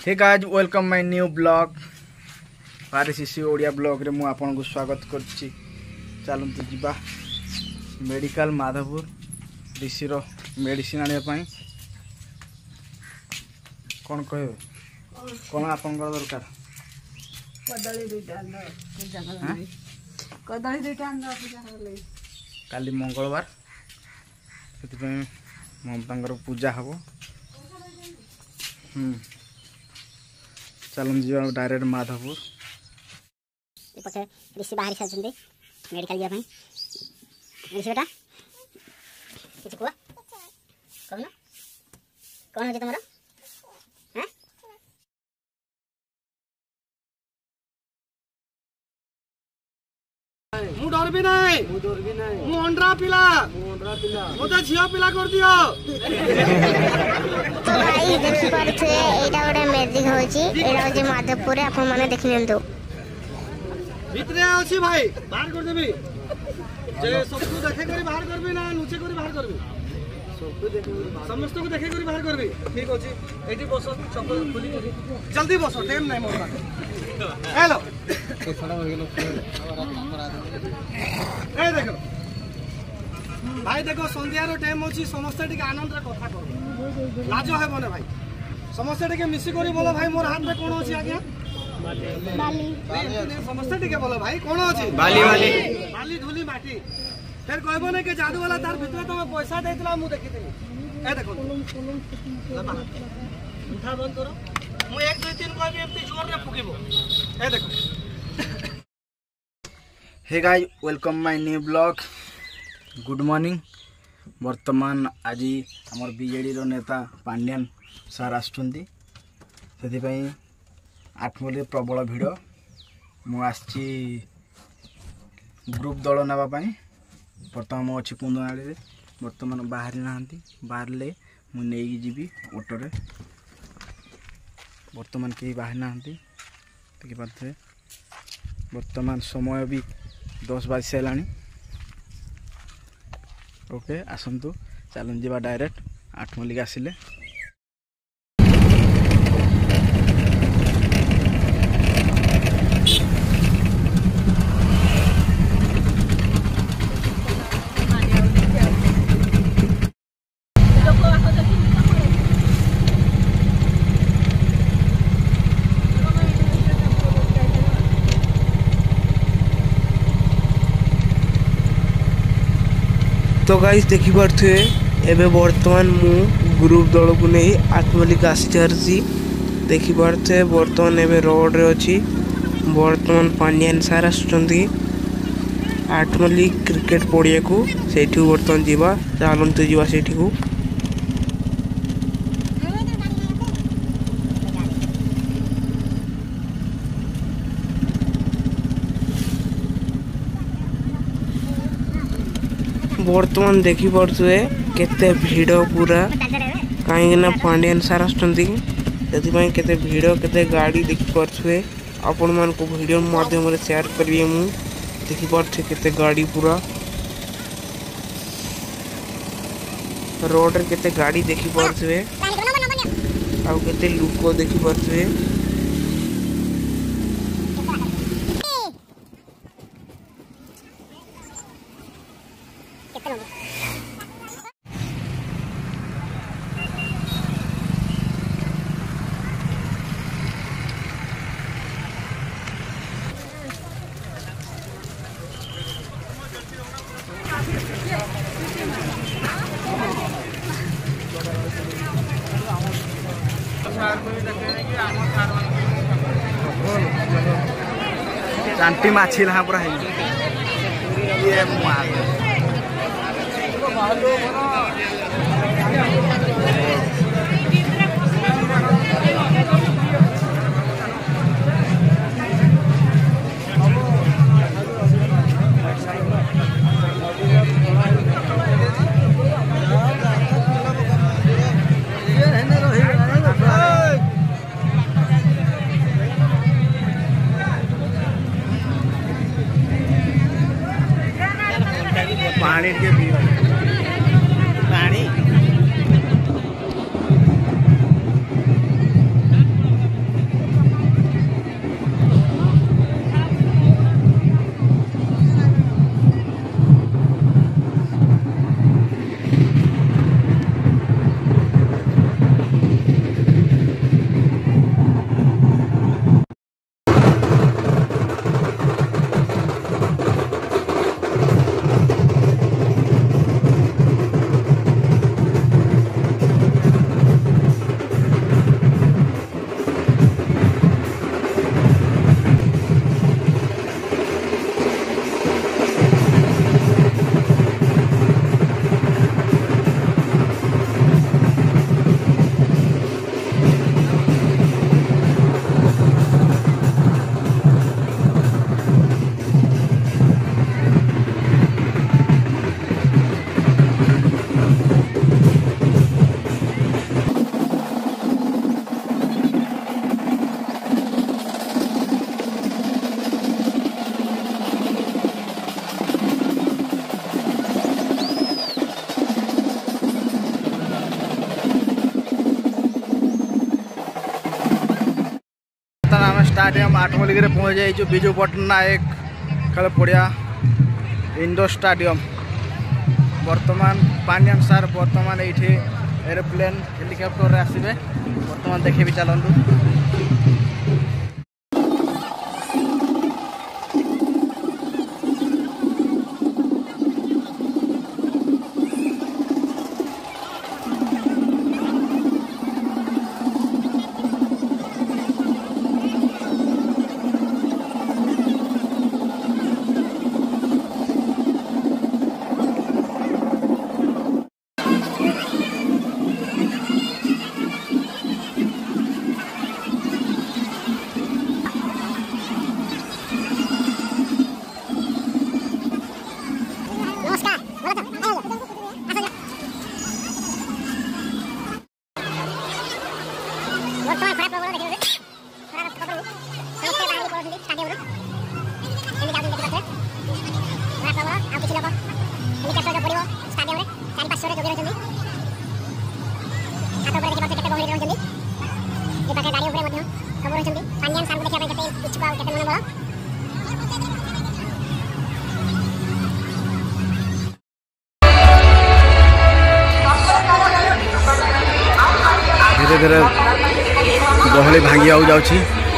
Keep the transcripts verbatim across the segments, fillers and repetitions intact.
Hey guys welcome my new blog बारिश Rishi Odia blog रे मु आपन को स्वागत करछि। चलंतु जिबा मेडिकल माधवपुर ऋषि रो मेडिसिन आने पई कोन कहबे कोन आपन को दरकार कदली दुटा न पूजा करले कदली दुटा न पूजा करले काली मंगलवार सेति पई ममतांगर पूजा हबो। हम चलन जी डायरेक्ट माधवपुर पछे ऋषि बाहर छछंदे मेडिकल जा पई ऋषि बेटा किछ कुआ कम ना कोन हो तमरा हैं मु डर भी नहीं मु डर भी नहीं मु अंडरा पिला मु अंडरा पिला मोते झिया पिला कर दियो। तो भाई देखि परछे एटा गोटे मैजिक होची एटा होची माधवपुर आपन माने देखि नियंतु भितरे आछि भाई बाहर कर देबी जे सब को देखे करी बाहर करबी ना नुचे करी बाहर करबी सब को देखे समस्त को देखे करी बाहर करबी ठीक होची एठी बसो चप्पल खोली जल्दी बसो टाइम नहीं मोर पास हेलो ए खड़ा हो गेलो ए देखो भाई देखो संध्या रो टाइम होची समस्त टिके आनंद रे कथा कर लाज है बने भाई समस्त टिके मिसी करी बोलो भाई मोर हाथ में कोन होची आज्ञा बाली समस्त टिके बोलो भाई कोन होची बाली बाली बाली धूली माटी फिर कहबो ने के जादू वाला तार भितरे तुम पैसा देतला मु देखितली ए देखो उठा बंद करो मु एक दो तीन कहबी एमती जोर रे फुकीबो ए देखो। Hey guys welcome my new blog good morning. वर्तमान आज आमर बीजेडी रो नेता पांड्यान सार आछुंती सेति पई आठमोली प्रबल भिड़ मु आछि ग्रुप दल नेबा पई वर्तमान मु अछि कुंदनाड़ी रे वर्तमान बाहर नाहंती बाहरले मु नेई जीबी ऑटो रे वर्तमान के बाहर नाहंती देखि पाथे वर्तमान समय भी दस बाज सारानी ओके आसतु चलन जा डायरेक्ट आठ मल्लिक आसिले तो गाइस देखि पारथुए एबे वर्तमान मु ग्रुप दल को नहीं आठमल्लिक आसी चारसी देखि पारथुए वर्तमान एबे रोड रे अछि वर्तमान पांड्यान सार आछुंती आठमल्लिक क्रिकेट पड़िया को सेठी वर्तमान जीवा चालंतु जीवा सेठी को वर्तमान देखि पारथुए केते भीड़ पूरा कहीं ना पांड्यान सार आछुंती सेति पई केते भीड़ केते गाड़ी देखि पारथुए आपण मान को वीडियो माध्यम रे शेयर करिए मु देखि पारथुए केते गाड़ी पूरा रोड रे केते गाड़ी देखि पारथुए आ केते लोक देखि पारथुए चांटी माछी लहा पूरा है ये माल पानी के पानी स्टाडियम आठमल्लिक पहुँच जाइए विजु पट्टनायक खेल पड़िया इंडोर स्टाडियम। वर्तमान पांड्यान सार वर्तमान ये एरोप्लेन हेलिकप्टर आसवे वर्तमान देखे भी चलतु। धीरे धीरे गहली भांगी जाऊँगी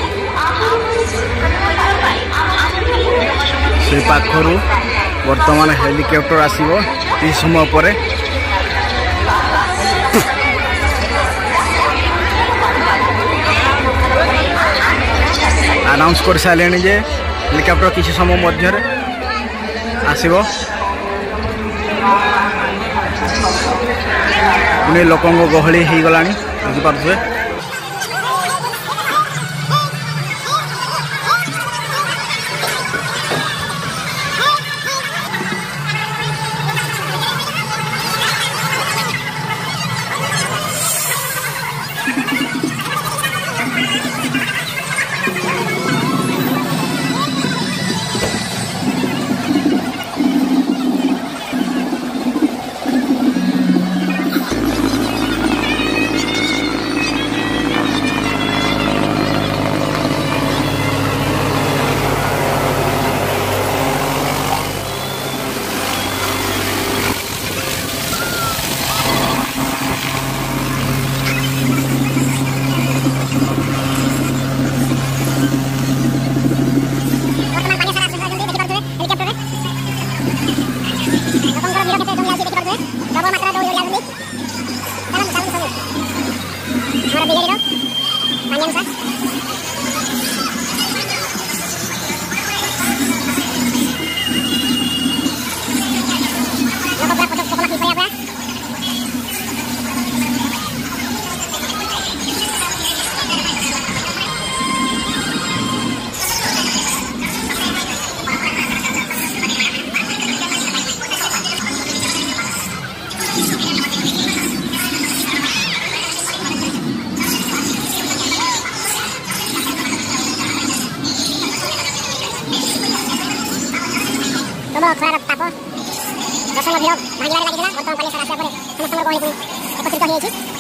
से पाखर वर्तमान हेलिकप्टर आसो ये समय पर अनाउंस कर सारे जे हेलिकप्टर किसी समय मध्य आसो पुणी लोक गहली हो गला बुझीपे। दर्शन भिड़ भांगे लगे बर्तमान पानी सारा आसा समस्त गहली एकत्रित हो